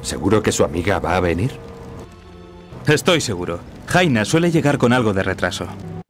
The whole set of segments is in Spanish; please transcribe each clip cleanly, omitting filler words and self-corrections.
¿Seguro que su amiga va a venir? Estoy seguro. Jaina suele llegar con algo de retraso.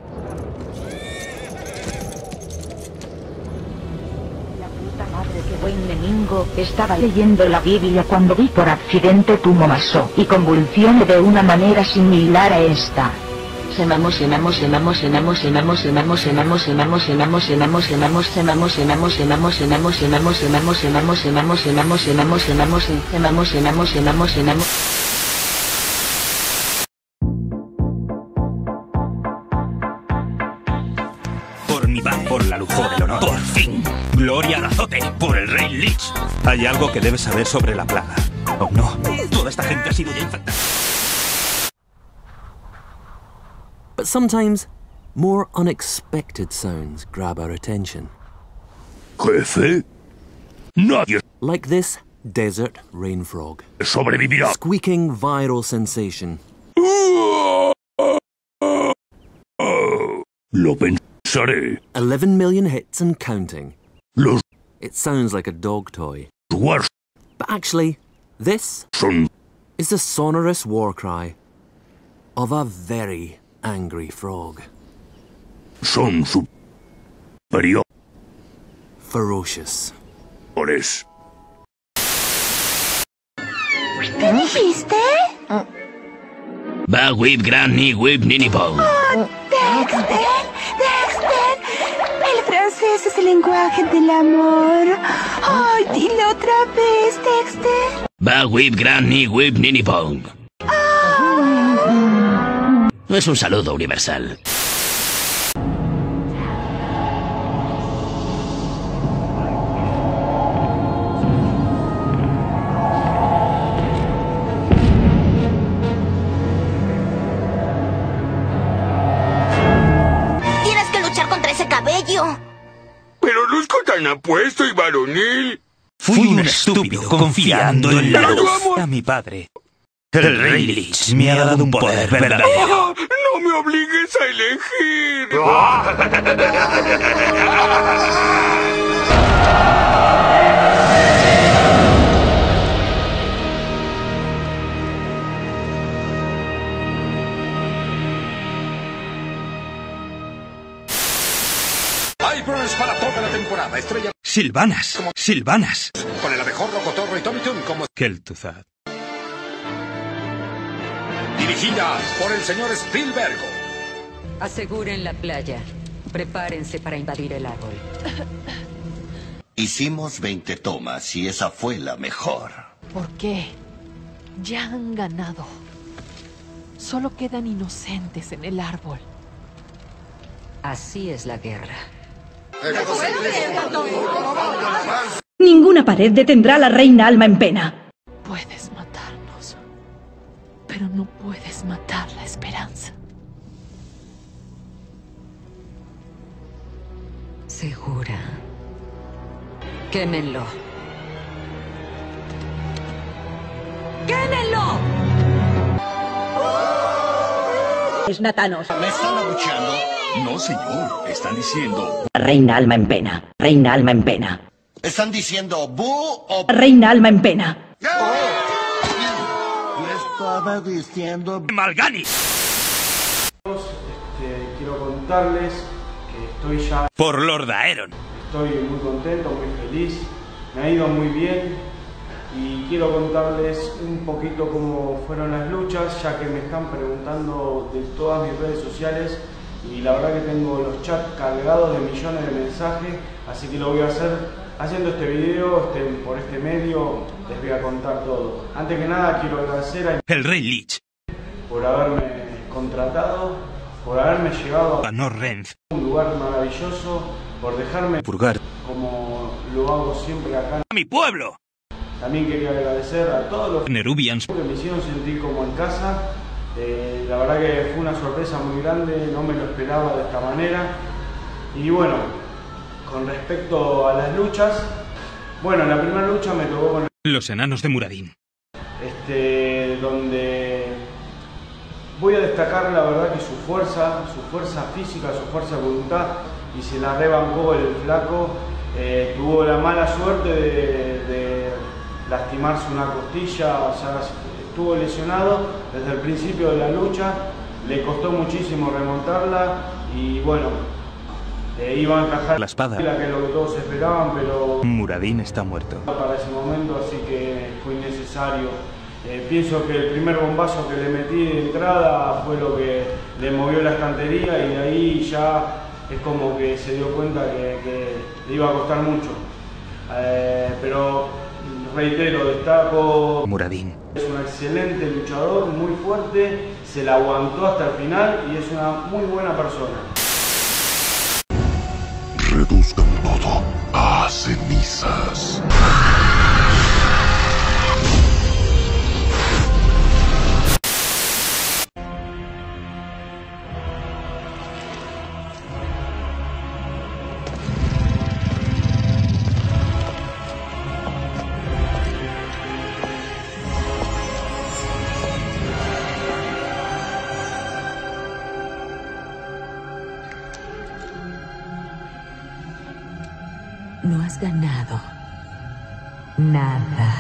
Buen Meningo estaba leyendo la Biblia cuando vi por accidente tu momaso y convulsione de una manera similar a esta. Por mi padre, por la luz, por el honor, por fin. Gloria al azote, por el rey Lich. Hay algo que debes saber sobre la plaga. Oh no, toda esta gente ha sido ya infectada. But sometimes, more unexpected sounds grab our attention. Jefe, nadie Like this desert rain frog. sobrevivirá. Squeaking viral sensation. Lo pensaré. 11 million hits and counting. Los It sounds like a dog toy. wars But actually, this son is the sonorous war cry of a very angry frog. superiores. Ferocious. ¿Qué dijiste? Va whip granny whip ninipong. Dexter, el francés es el lenguaje del amor. Ay, dilo otra vez, Dexter. Va whip granny whip ninipong. No es un saludo universal. Tienes que luchar contra ese cabello. Pero luzco tan apuesto y varonil. Fui un estúpido confiando en la luz. A mi padre. El rey Lich me ha dado un poder verdadero. ¡Ah! ¡No me obligues a elegir! Hay Burns para toda la temporada. Estrella Silvanas, Silvanas. con el abejorro, cotorro y Tommy Toon como Kel'Thuzad. dirigida por el señor Spielberg. Aseguren la playa. Prepárense para invadir el árbol. Hicimos 20 tomas y esa fue la mejor. ¿Por qué? Ya han ganado. Solo quedan inocentes en el árbol. Así es la guerra. Ninguna pared detendrá a la reina Alma en pena. Puedes matarnos, pero no puedes matar la esperanza. ¿Segura? Quémenlo. ¡Quémenlo! Es Natanos. ¿Me están abucheando? No, señor. Están diciendo... Reina Alma en pena. Reina Alma en pena. ¿Están diciendo bu o... Reina Alma en pena. Yo estaba diciendo... ¡Malgani! Quiero contarles que estoy ya... Por Lord Aeron. Estoy muy contento, muy feliz. Me ha ido muy bien. Y quiero contarles un poquito cómo fueron las luchas, ya que me están preguntando de todas mis redes sociales. Y la verdad que tengo los chats cargados de millones de mensajes, así que lo voy a hacer haciendo este video, por este medio, les voy a contar todo. Antes que nada quiero agradecer a El rey Lich por haberme contratado, por haberme llevado a Norrenth, un lugar maravilloso, por dejarme purgar como lo hago siempre acá. ¡A mi pueblo! También quería agradecer a todos los Nerubians que me hicieron sentir como en casa. La verdad que fue una sorpresa muy grande, no me lo esperaba de esta manera. Y bueno, con respecto a las luchas, bueno, la primera lucha me tocó con los enanos de Muradin. Donde voy a destacar la verdad que su fuerza física, su fuerza de voluntad, y se la rebancó el flaco. Tuvo la mala suerte de lastimarse una costilla, o sea, estuvo lesionado desde el principio de la lucha, le costó muchísimo remontarla y bueno, iba a encajar la espada, que es lo que todos esperaban, pero Muradin está muerto para ese momento, así que fue innecesario. Pienso que el primer bombazo que le metí de entrada fue lo que le movió la estantería y de ahí ya es como que se dio cuenta que le iba a costar mucho. Pero reitero, destaco Muradin. Es un excelente luchador, muy fuerte, se la aguantó hasta el final y es una muy buena persona. Reduzcan todo a cenizas. No has ganado nada.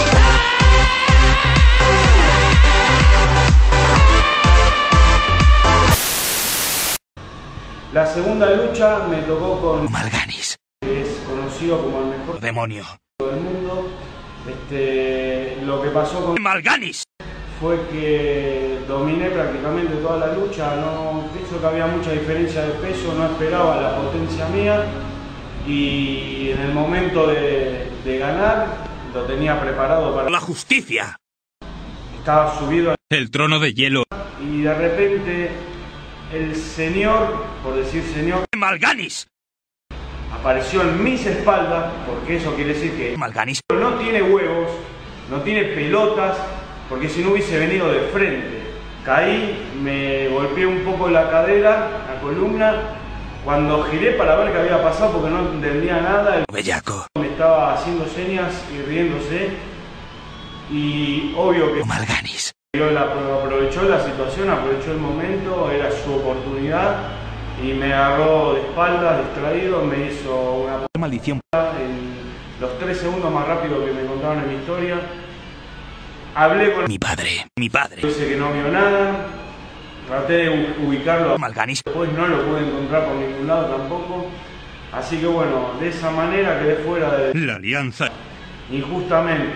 La segunda lucha me tocó con Mal'Ganis, que es conocido como el mejor demonio del mundo. Lo que pasó con Mal'Ganis fue que dominé prácticamente toda la lucha. No pienso que había mucha diferencia de peso, no esperaba la potencia mía. Y en el momento de ganar, lo tenía preparado para la justicia. Estaba subido al el trono de hielo. Y de repente, el señor, por decir señor, Mal'Ganis apareció en mis espaldas, porque eso quiere decir que Mal'Ganis no tiene huevos, no tiene pelotas, porque si no hubiese venido de frente. Caí, me golpeé un poco la cadera, la columna. Cuando giré para ver qué había pasado, porque no entendía nada, el bellaco me estaba haciendo señas y riéndose. Y obvio que Mal'Ganis aprovechó la situación, aprovechó el momento, era su oportunidad. Y me agarró de espaldas, distraído, me hizo una maldición. En los 3 segundos más rápido que me contaron en mi historia. Hablé con mi padre. Dice que no vio nada. Traté de ubicarlo a Mal'Ganis. Después no lo pude encontrar por ningún lado tampoco. Así que bueno, de esa manera quedé fuera de la alianza. Injustamente.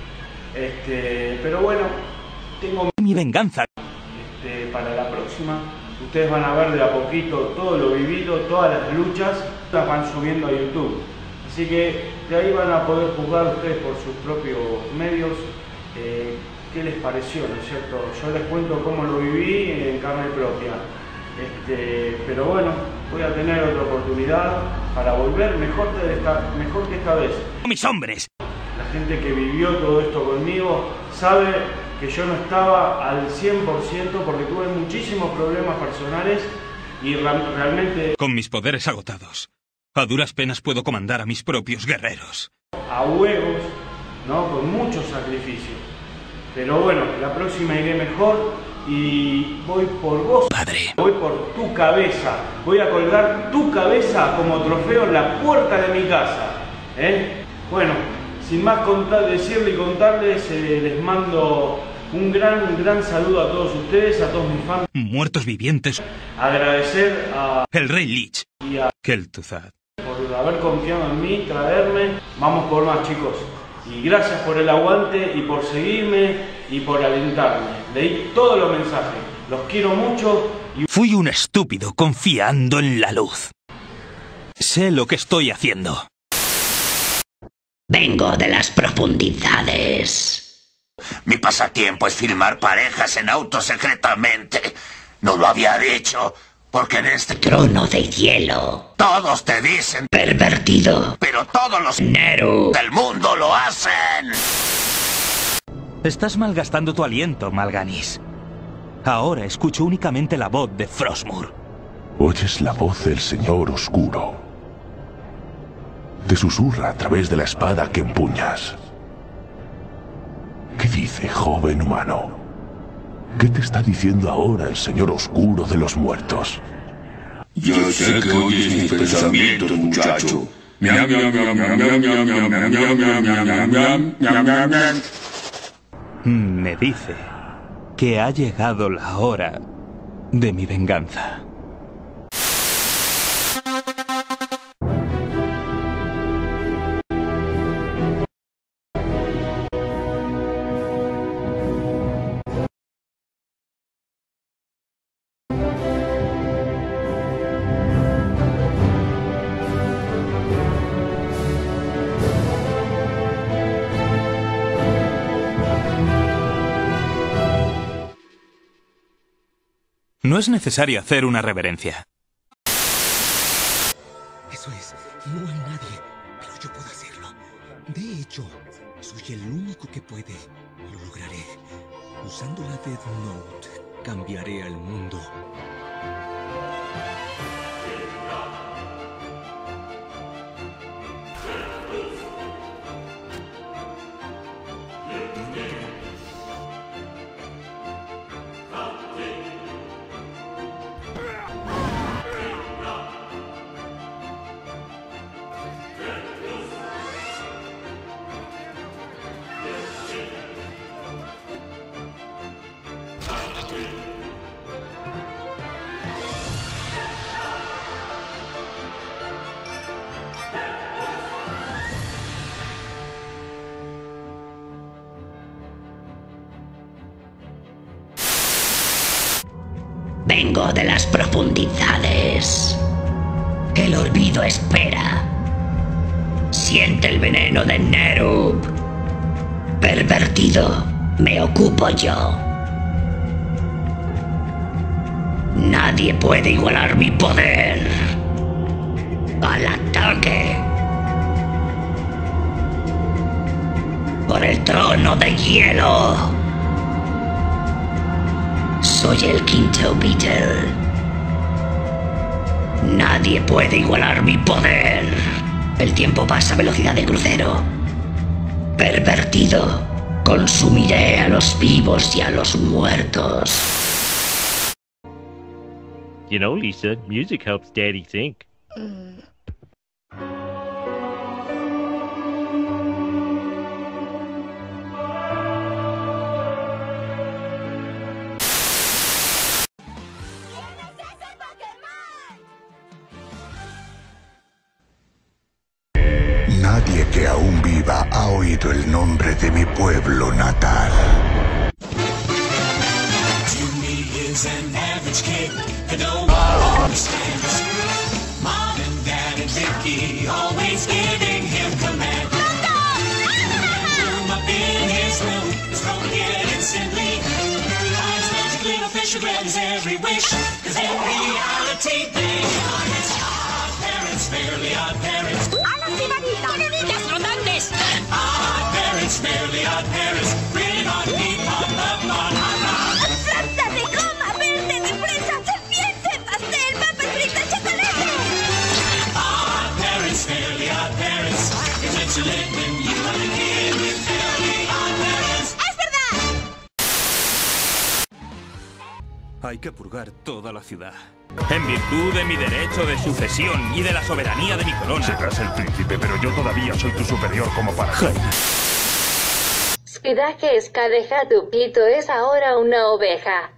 Pero bueno, tengo mi venganza. Para la próxima. Ustedes van a ver de a poquito todo lo vivido, todas las luchas, las van subiendo a YouTube. Así que de ahí van a poder juzgar ustedes por sus propios medios. ¿Qué les pareció, no es cierto? Yo les cuento cómo lo viví en carne propia. Pero bueno, voy a tener otra oportunidad para volver mejor que esta vez. Mis hombres. La gente que vivió todo esto conmigo sabe que yo no estaba al 100% porque tuve muchísimos problemas personales y realmente... Con mis poderes agotados, a duras penas puedo comandar a mis propios guerreros. A huevos, ¿no? Con muchos sacrificios. Pero bueno, la próxima iré mejor y voy por vos, padre. Voy por tu cabeza. Voy a colgar tu cabeza como trofeo en la puerta de mi casa. Bueno, sin más decirle y contarles, les mando un gran saludo a todos ustedes, a todos mis fans. Muertos vivientes. Agradecer a el Rey Lich y a Kel'Thuzad por haber confiado en mí, traerme. Vamos por más, chicos. Y gracias por el aguante y por seguirme y por alentarme. Leí todos los mensajes. Los quiero mucho. Fui un estúpido confiando en la luz. Sé lo que estoy haciendo. Vengo de las profundidades. Mi pasatiempo es filmar parejas en autos secretamente. No lo había dicho, porque en este trono de hielo todos te dicen pervertido, pero todos los Neru del mundo lo hacen. Estás malgastando tu aliento, Mal'Ganis. Ahora escucho únicamente la voz de Frostmourne. Oyes la voz del Señor Oscuro. Te susurra a través de la espada que empuñas. ¿Qué dice, joven humano? ¿Qué te está diciendo ahora el Señor Oscuro de los muertos? Yo sé que oyes mis pensamientos, muchacho. Me dice que ha llegado la hora de mi venganza. No es necesario hacer una reverencia. Eso es, no hay nadie, pero yo puedo hacerlo. De hecho, soy el único que puede. Lo lograré. Usando la Death Note, cambiaré al mundo. Vengo de las profundidades. El olvido espera. Siente el veneno de Nerub. Pervertido, me ocupo yo. Nadie puede igualar mi poder. Al ataque. Por el trono de hielo. Soy el quinto Beetle. Nadie puede igualar mi poder. El tiempo pasa a velocidad de crucero. Pervertido, consumiré a los vivos y a los muertos. You know, Lisa, music helps Daddy think. Nadie que aún viva ha oído el nombre de mi pueblo natal. Jimmy is an average kid that no one understands. Mom and Dad and Vicky always giving him commands. Room up in his room, he's gonna get instantly. Eyes magic little fish who grant his every wish. Cause in reality they are his odd parents, fairly odd parents. Odd parents, fairly odd parents. Really odd people, love, odd. ¡Trata de goma verde de fresa, serpiente, pastel, papas fritas, chocolate! Odd parents, fairly odd parents. Eventually, when you are a kid with fairly odd parents. ¡Es verdad! Hay que purgar toda la ciudad. En virtud de mi derecho de sucesión y de la soberanía de mi corona. Serás el príncipe, pero yo todavía soy tu superior como para... Spidaje Escadeja Tupito es ahora una oveja.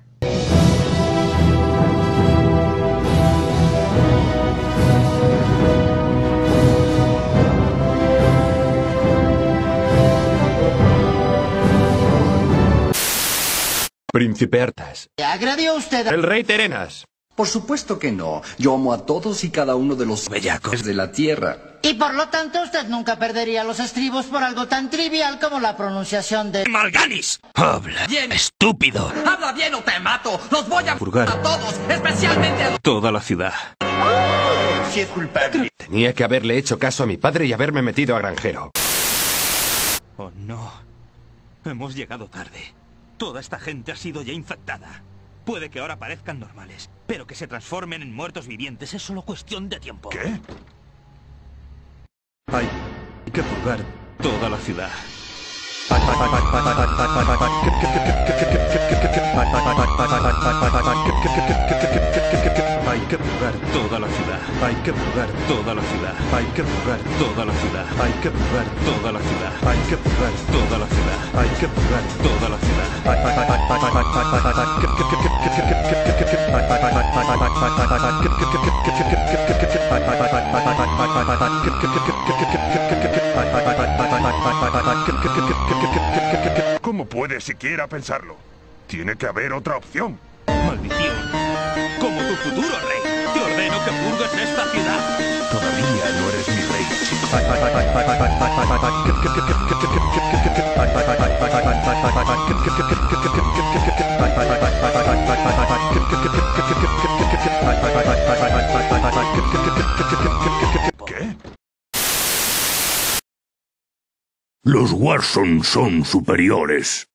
Príncipe Arthas. ¿Le agradió usted a... El rey Terenas. Por supuesto que no. Yo amo a todos y cada uno de los bellacos de la tierra. Y por lo tanto usted nunca perdería los estribos por algo tan trivial como la pronunciación de... ¡Malganis! ¡Habla bien, estúpido! ¡Habla bien o te mato! ¡Los voy a purgar a todos! ¡Especialmente a... toda la ciudad! Si es culpable. Tenía que haberle hecho caso a mi padre y haberme metido a granjero. Oh, no. Hemos llegado tarde. Toda esta gente ha sido ya infectada. Puede que ahora parezcan normales, pero que se transformen en muertos vivientes es solo cuestión de tiempo. ¿Qué? Hay que purgar toda la ciudad. Hay que purgar toda la ciudad. Hay que purgar toda la ciudad. Hay que purgar toda la ciudad. Hay que purgar toda la ciudad. Hay que purgar toda la ciudad. Hay que purgar toda la ciudad. ¿Cómo puede siquiera pensarlo? Tiene que haber otra opción. ¡Maldición! Como tu futuro rey, te ordeno que purgues esta ciudad. Todavía no eres mi rey, chico. ¿Qué? Los Watson son superiores.